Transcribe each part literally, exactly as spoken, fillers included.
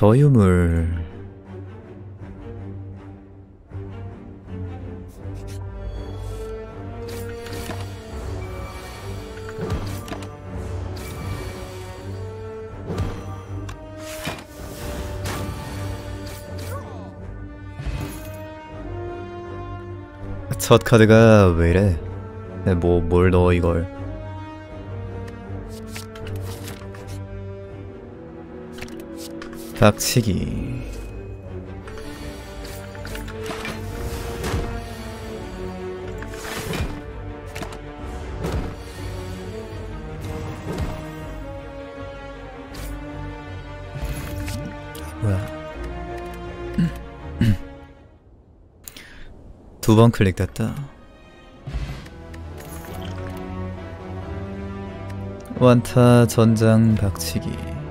저유물. 첫 카드가 왜 이래? 뭐, 뭘 넣어, 이걸. 박치기. 뭐야. 두 번 클릭됐다. 완타 전장 박치기.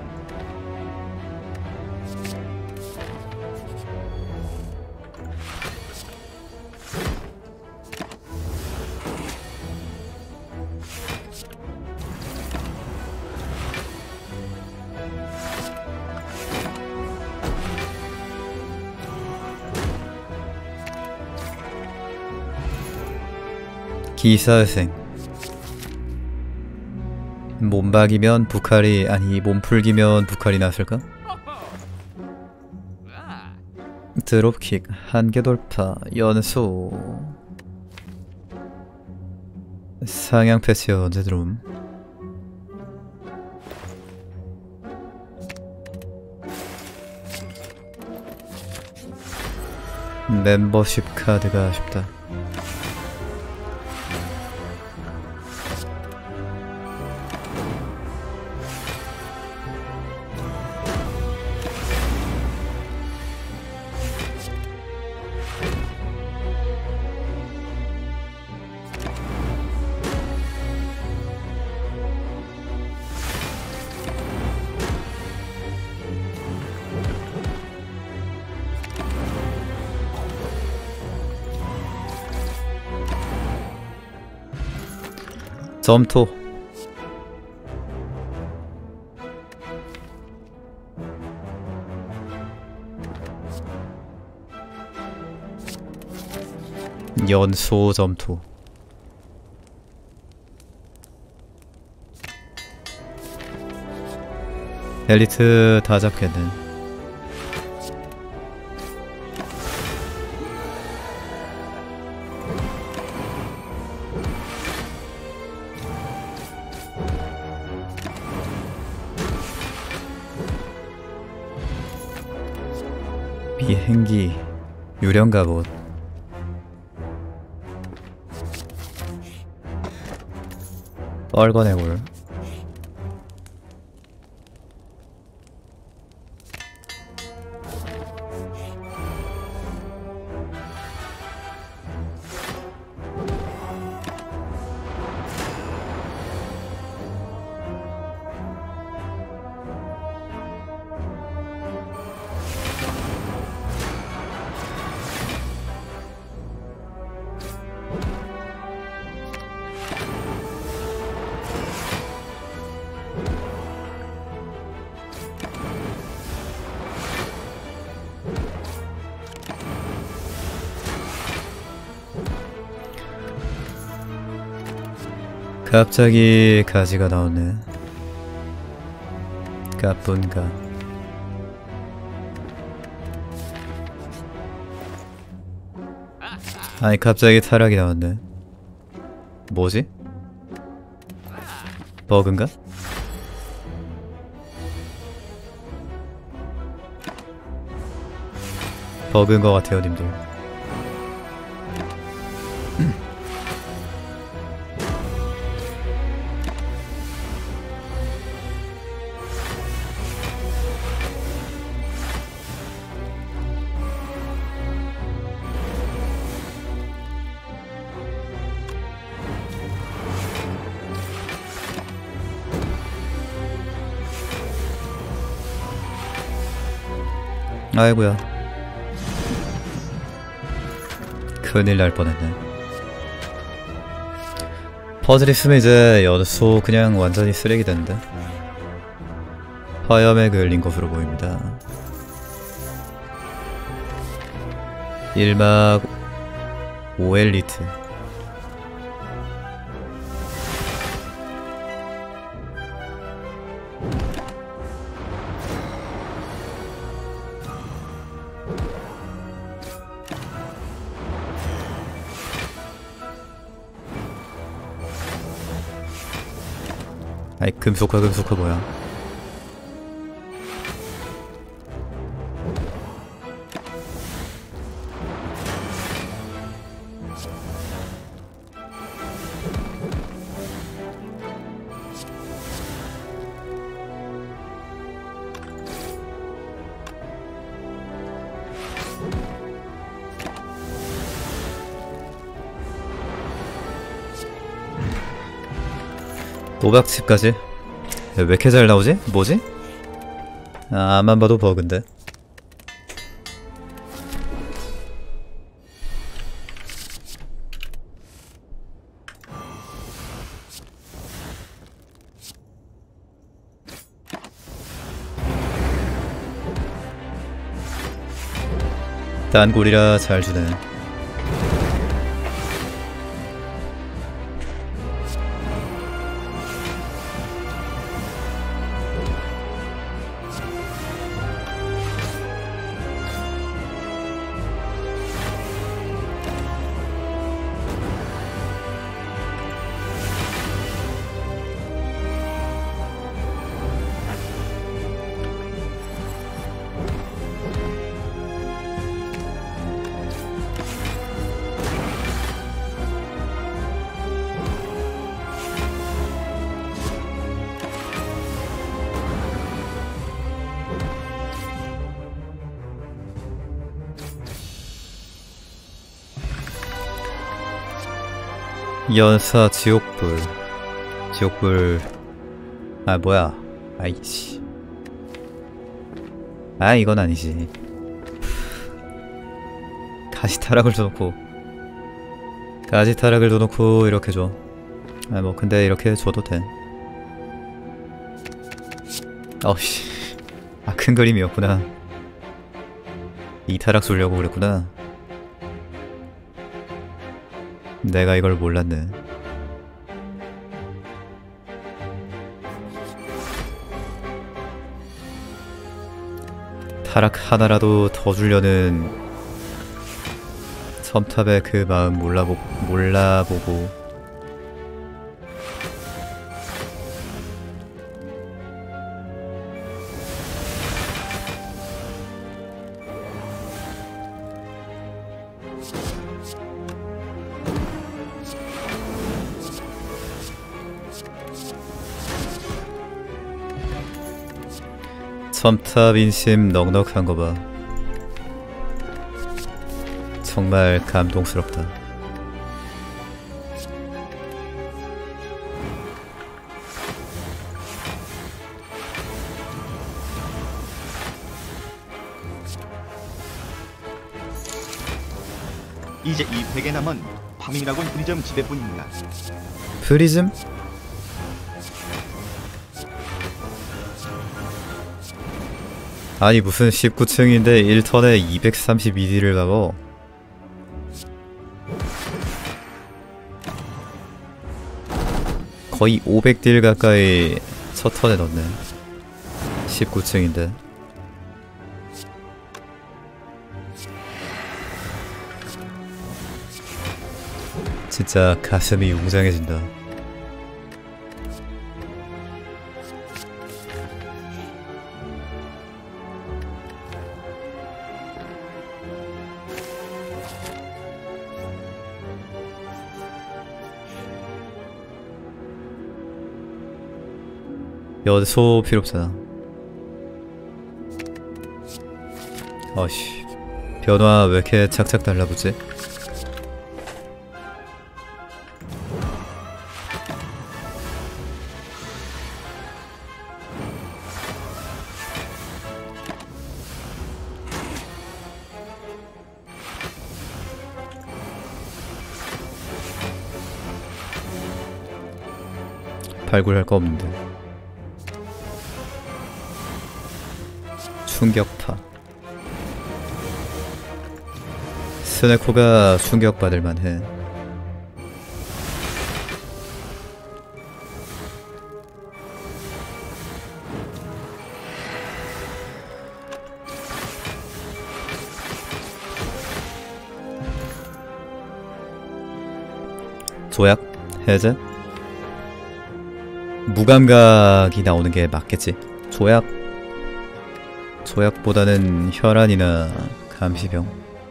기사생. 몸박이면 부칼이 아니 몸풀기면 부칼이 났을까? 드롭킥 한계 돌파 연소. 상향 패치 언제 들어옴? 멤버십 카드가 아쉽다. 점토. 연소 점토. 엘리트 다 잡겠네. 비행기 유령 갑옷. 빨간 해골. 갑자기 가지가 나오네. 까뿐가. 아니 갑자기 타락이 나왔네. 뭐지? 버그인가? 버그인 것 같아요 님들. 아이고야. 큰일 날 뻔했네. 퍼즐 있으면 이제 연소 그냥 완전히 쓰레기 된다. 화염에 걸린 것으로 보입니다. 일막 오엘리트. 아이 금속화 금속화 뭐야. 노박칩까지? 왜 이렇게 잘 나오지? 뭐지? 아, 앞만 봐도 버그인데. 딴골이라 잘 주네. 연사 지옥불. 지옥불. 아 뭐야. 아이씨. 아 이건 아니지. 가시타락을 줘놓고 가시타락을 줘놓고 이렇게 줘. 아 뭐 근데 이렇게 줘도 돼. 어우씨. 아 큰 그림이었구나. 이 타락 쏠려고 그랬구나. 내가 이걸 몰랐네. 타락 하나라도 더 주려는 첨탑의 그 마음 몰라보, 몰라보고 첨탑 인심 넉넉한 거 봐. 정말 감동스럽다. 이제 이 팩에 남은 파밍이라곤 프리즘 지배뿐입니다. 프리즘? 아니 무슨 십구 층인데 일 턴에 이백삼십이 딜을 박어. 거의 오백 딜 가까이 첫 턴에 넣네. 십구 층인데. 진짜 가슴이 웅장해진다. 연소 필요 없잖아. 어씨. 변화 왜 이렇게 착착 달라붙지? 발굴할 거 없는데. 충격파. 스네코가 충격받을 만해. 조약? 해제? 무감각이 나오는 게 맞겠지. 조약? 조약보다는 혈안이나 감시병.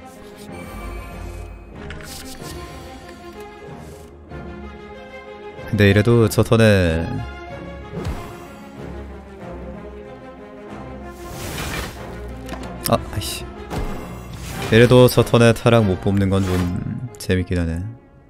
근데 이래도 저 턴에 아, 아이씨. 이래도 저 턴에 타락 못 뽑는 건 좀 재밌긴 하네.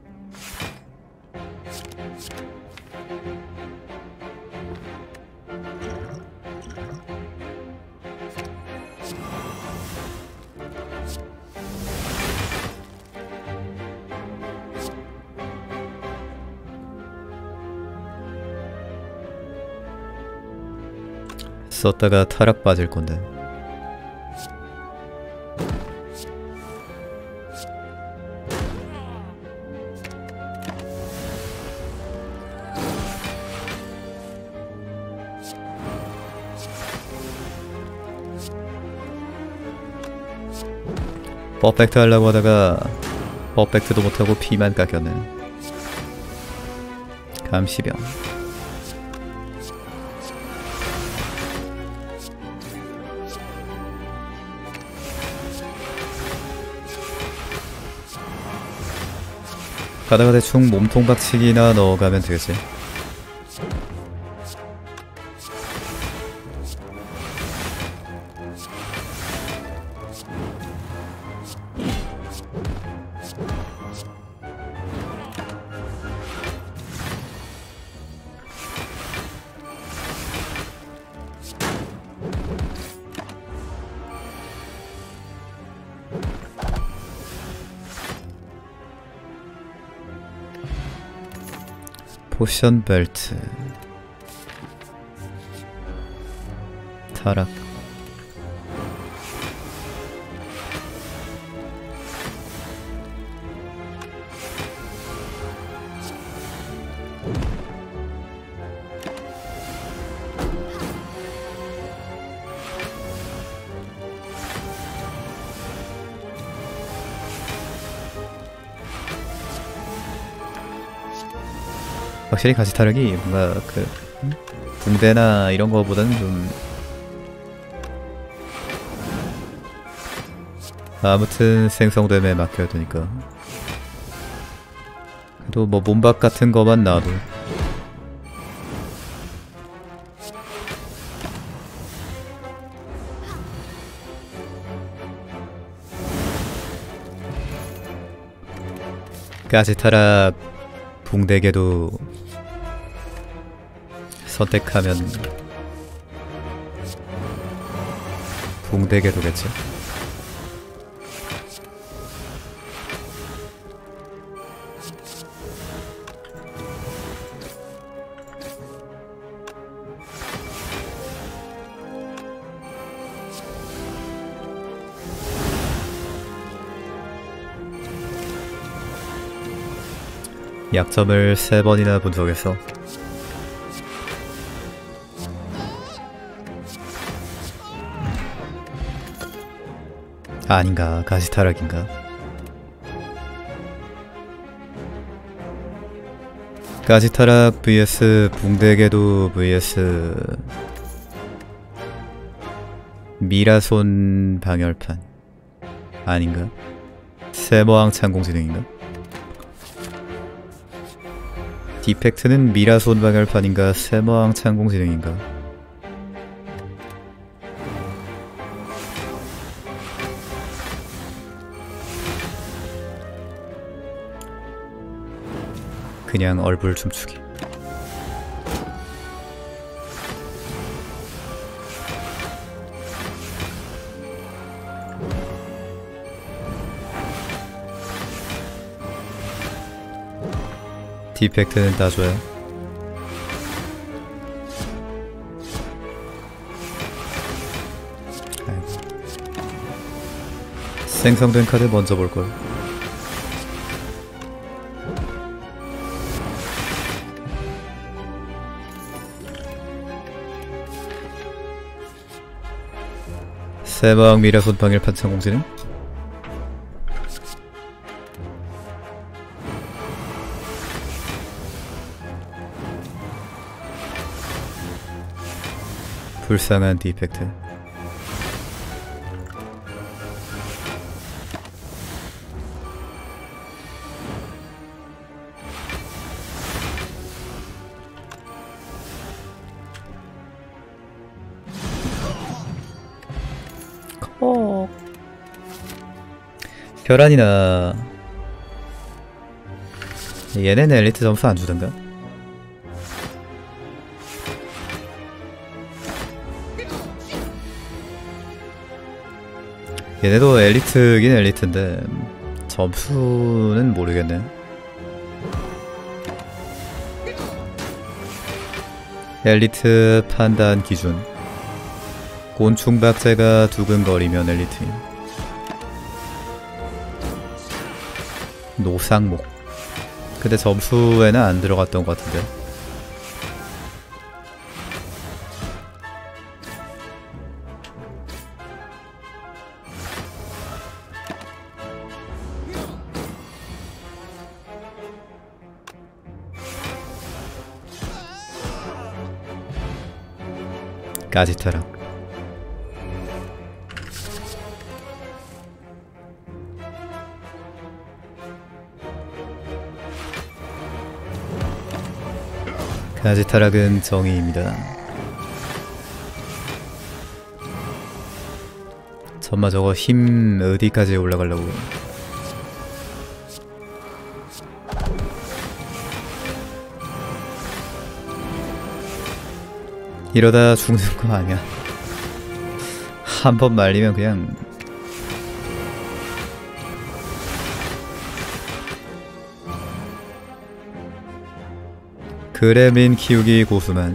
썼다가 타락 빠질 건데. 퍼펙트 하려고 하다가 퍼펙트도 못하고 피만 깎였네. 감시병. 가다가 대충 몸통 박치기나 넣어가면 되겠지. 포션 벨트 타락. 확실히 가시 타락이 뭔가 그 음? 붕대나 이런 거보다는 좀 아무튼 생성됨에 맡겨야 되니까. 그래도 뭐 몸박 같은 거만 나와도 가시 타락 붕대개도 선택하면 붕대개도겠지. 약점을 세 번이나 분석했어. 아닌가, 가시타락인가? 가시타락 vs 붕대개도 vs 미라손 방열판 아닌가? 세모항 창공지능인가? 디펙트는 미라손 방열판인가 세모항 창공지능인가? 그냥 얼굴 춤추기. 디펙트는 따줘요. 아이고. 생성된 카드 먼저 볼걸. 세방 미라손 방일 판창공지는 불쌍한 디펙트. 콕. 벼란이나 얘네는 엘리트 점수 안 주던가? 얘네도 엘리트긴 엘리트인데 점수는 모르겠네. 엘리트 판단 기준 곤충박제가 두근거리면 엘리트임. 노상목 근데 점수에는 안 들어갔던 것 같은데. 까지타락 까지타락은 정의입니다. 전마 저거 힘 어디까지 올라가려고. 이러다 죽는 거 아니야. 한 번 말리면 그냥 그렘린 키우기 고수만.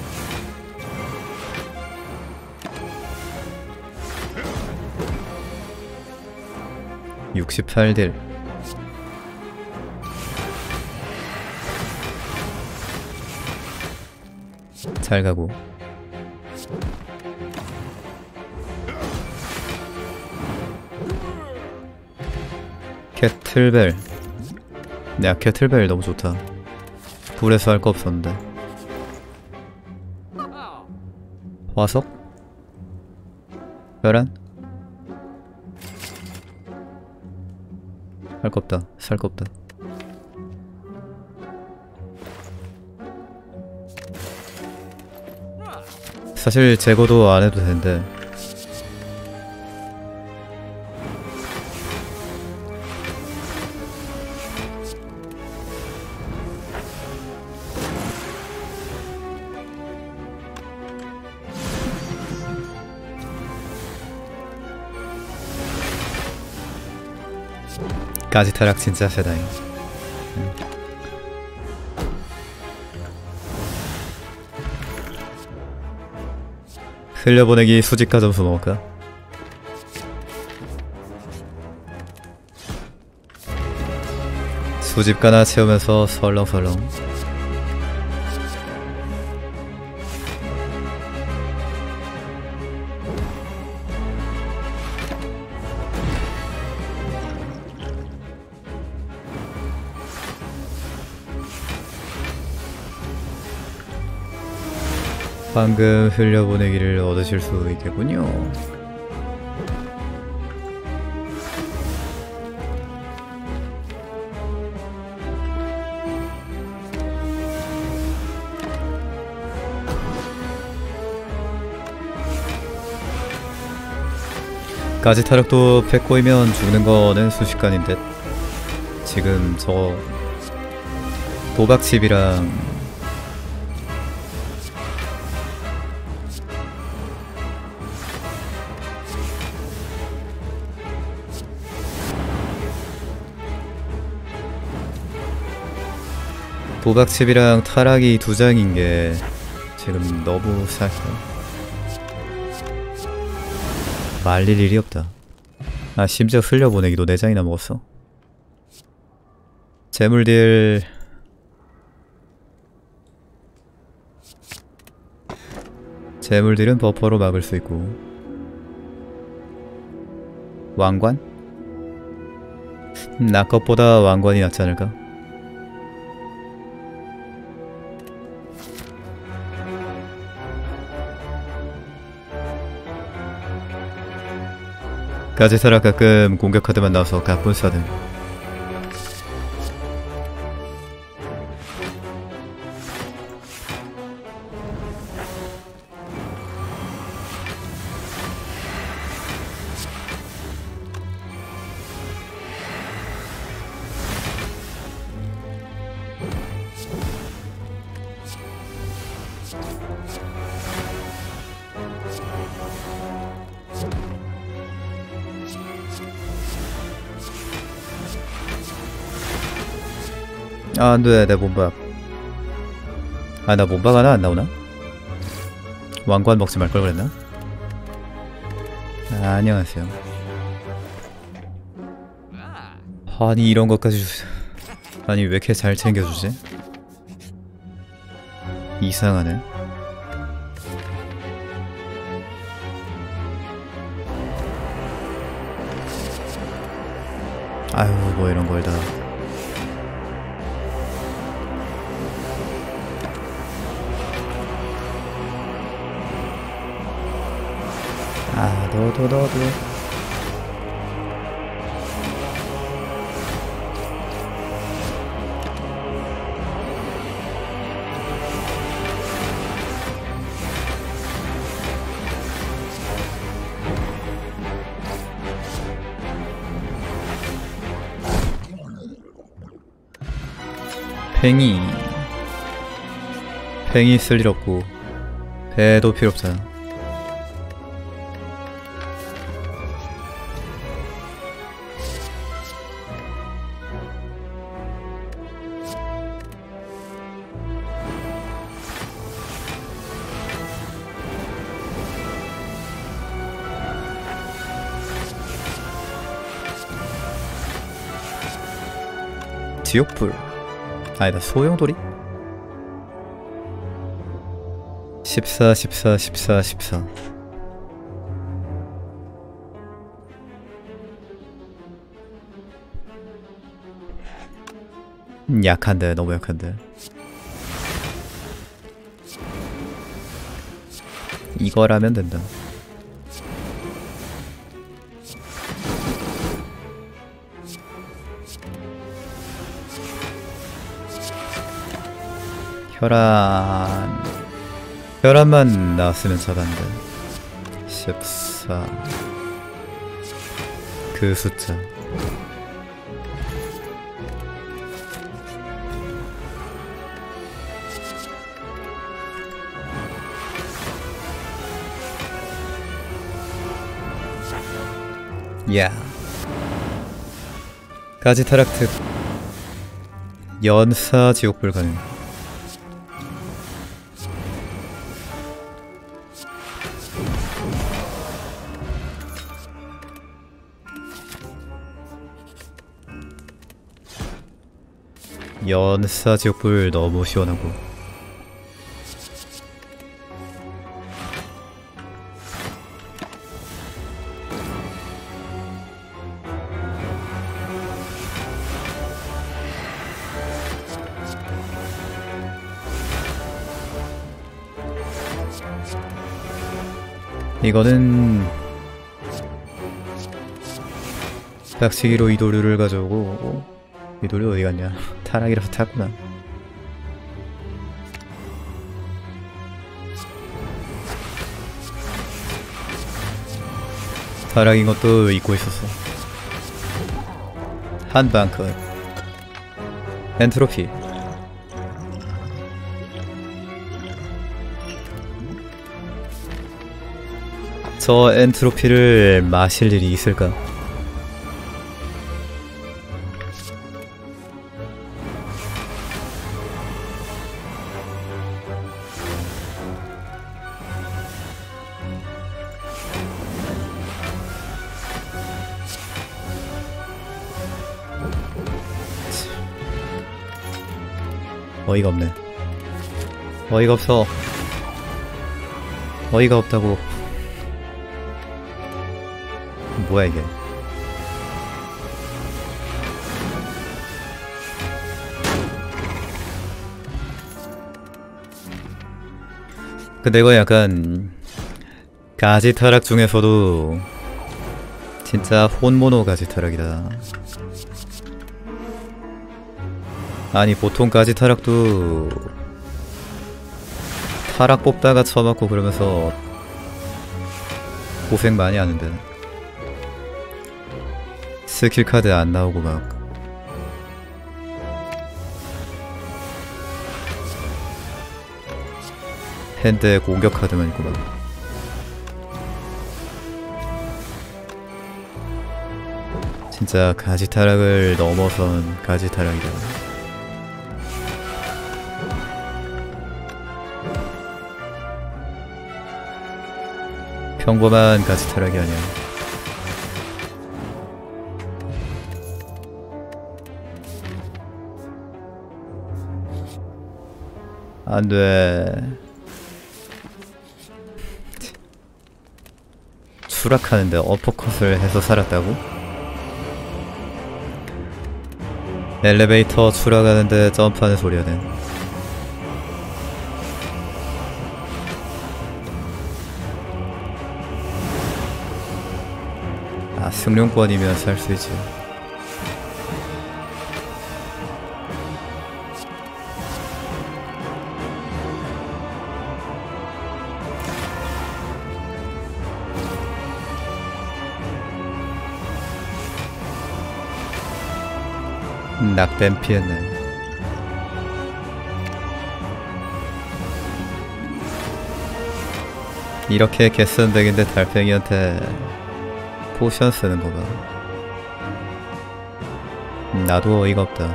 육십팔 딜 잘 가고. 캐틀벨. 야 캐틀벨 너무 좋다. 불에서 할 거 없었는데. 화석? 벼란? 할 거 없다. 살 거 없다. 사실 제거도 안 해도 되는데. 까지타락 진짜 세다잉. 음. 흘려보내기 수직가 점수 먹을까? 수집가나 채우면서 설렁설렁. 방금 흘려보내기를 얻으실 수 있겠군요. 까지 타력도 백 꼬이면 죽는 거는 순식간인데 지금 저 도박칩이랑 도박칩이랑 타락이 두 장인 게 지금 너무 살짝 말릴 일이 없다. 아 심지어 흘려보내기도 네 장이나 먹었어. 재물딜 재물딜은 버퍼로 막을 수 있고 왕관? 음, 나 것보다 왕관이 낫지 않을까? 가지사라 가끔 공격 카드만 나와서 가뿐싸든. 아, 안돼, 내 몸박. 아, 나 몸박 하나 안 나오나? 왕관 먹지 말 걸 그랬나? 아, 안녕하세요. 아니, 이런 것까지 주... 아니, 왜 이렇게 잘 챙겨주지? 이상하네. 아유, 뭐 이런 걸 다. 아, 너도 너도 팽이 팽이 쓸 일 없고 배도 필요 없잖아. 지옥불. 아니다, 소용돌이? 십사, 십사, 십사, 십사. 음, 약한데, 너무 약한데. 이거라면 된다. 혈안... 혈안만 나왔으면 잡았는데. 십사... 그 숫자. 야. 가지타락특 연사 지옥불 가능. 연사 지옥불 너무 시원하고. 이거는 닥치기로 이도류를 가져오고. 이도류 어디 갔냐? 타락이라서 탔구나. 타락인 것도 잊고 있었어. 한방 컷. 엔트로피. 저 엔트로피를 마실 일이 있을까? 어이가 없네. 어이가 없어. 어이가 없다고. 뭐야 이게. 근데 이거 약간 가지 타락 중에서도 진짜 혼모노 가지 타락이다. 아니 보통 가지 타락도 타락 뽑다가 쳐맞고 그러면서 고생 많이 하는데 스킬 카드 안 나오고 막 핸드에 공격 카드만 있고 막 진짜 가지 타락을 넘어선 가지 타락이다. 평범한 가지 타락이 아니야. 안돼. 추락하는데 어퍼컷을 해서 살았다고? 엘리베이터 추락하는데 점프하는 소리야 돼. 아 승용권이면 살 수 있지. 낙뱀 피했네. 이렇게 개선덱인데 달팽이한테 포션 쓰는 거봐. 나도 어이가 없다.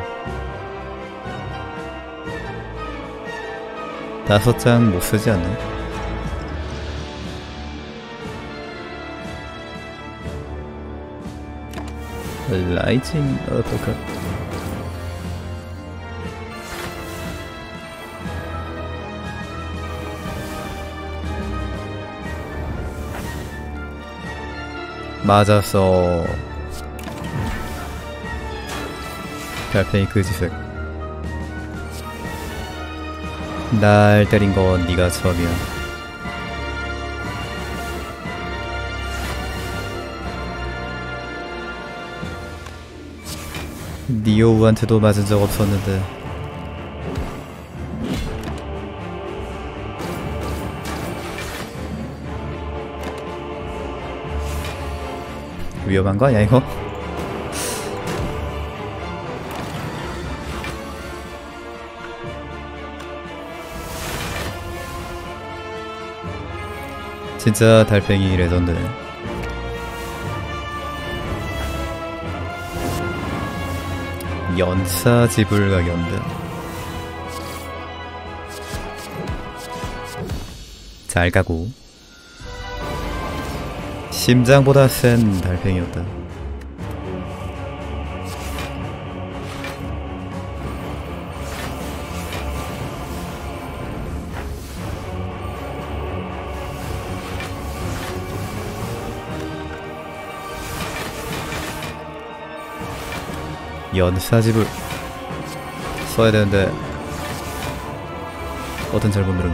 다섯 장 못 쓰지 않나? 라이징 어떡하? 맞았어. 달팽이 그지색. 날 때린 건 네가 처음이야. 니오우한테도 맞은 적 없었는데. 위험한 거 아니야 이거? 진짜 달팽이 레전드네. 연사 지불각 연대. 잘 가고. 심장보다 센 달팽이였다. 연사집을 써야 되는데 어떤 잘못 누른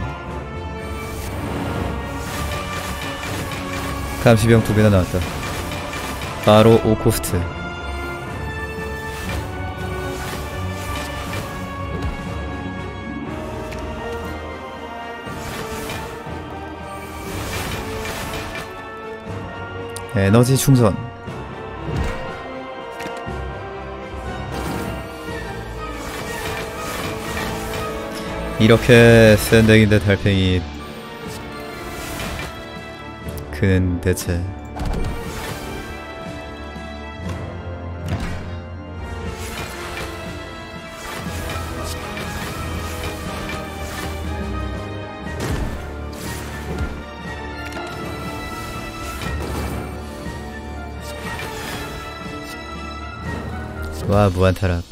감시병 두 개나 나왔다. 바로 오 코스트. 에너지 충전. 이렇게 센 덱인데 달팽이 그는 대체 와 무한타락.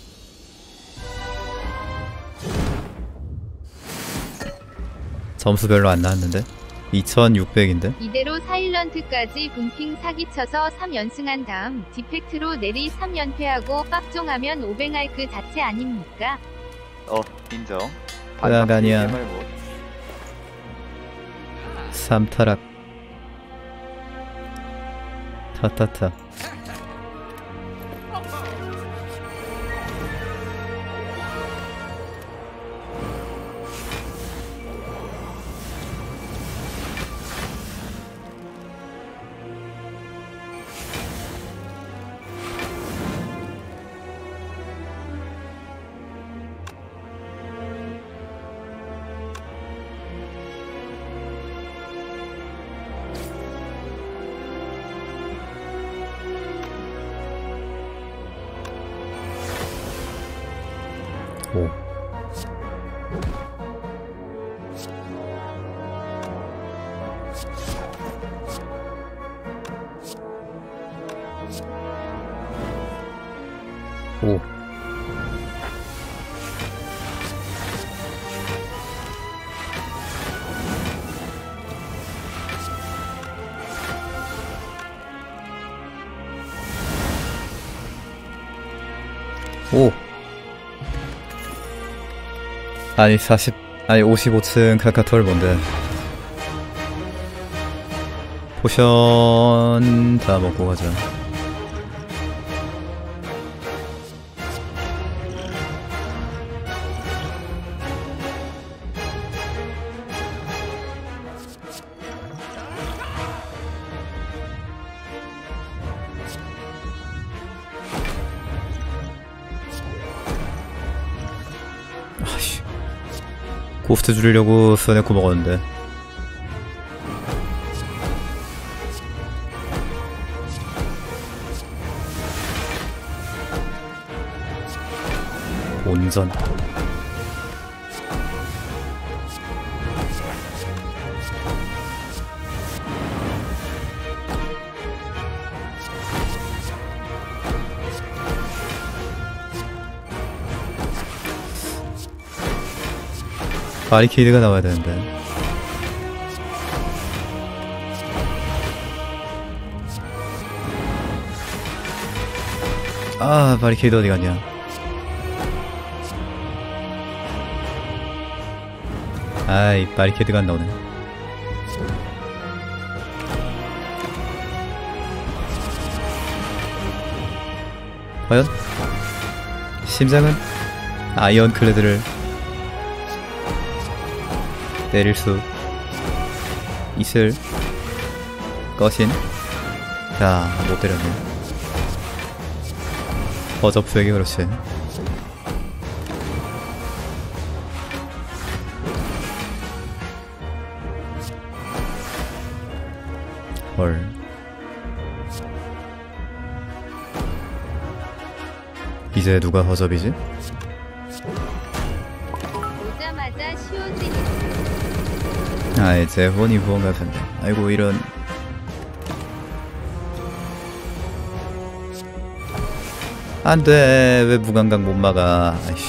점수 별로 안 나왔는데? 이천육백인데? 이대로 사일런트까지 분핑 사기쳐서 삼 연승한 다음 디펙트로 내리 삼 연패하고 빡종하면 오뱅할 그 자체 아닙니까? 어 인정. 으악, 아니야. 삼 타락. 타타타. 오. 오. 오. 아니 사십 아니 오십오 층 카카톨 뭔데? 포션 다 먹고 가자. 아씨. 고스트 줄이려고 써내고 먹었는데. 온전. 바리케이드가 나와야 되는데. 아, 바리케이드 어디 갔냐? 아이, 바리케이드가 안 나오네. 과연? 심장은 아이언클레드를 때릴 수 있을 것인. 자, 못 때렸네. 버저프에게 그렇지. 헐. 이제 누가 허접이지? 오자마자 쉬워지니. 아, 이제 혼이 무언가 같네. 아이고, 이런. 안 돼. 왜 무감각 못 막아. 아이씨.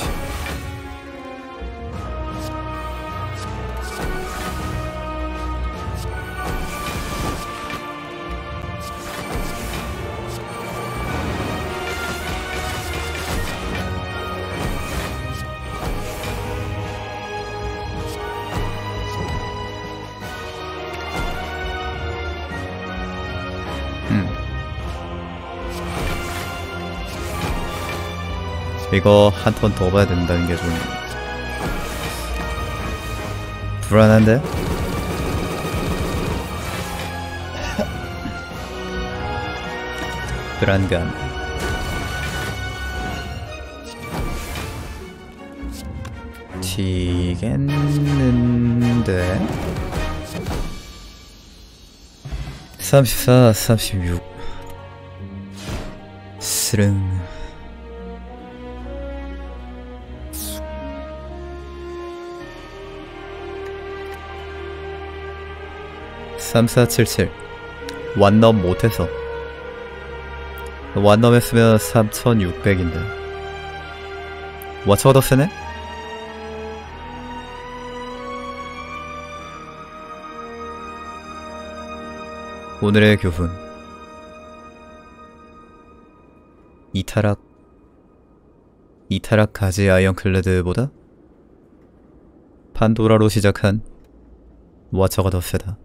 이거 한 턴 더 봐야 된다는 게 좀 불안한데? 불안감. 튀겠는데? 삼십사, 삼십육. 스릉. 삼사칠칠. 완넘 못해서. 완넘 했으면 삼천육백인데 와처가 더 세네? 오늘의 교훈. 이타락 이타락 가지 아이언클레드보다 판도라로 시작한 와처가 더 세다.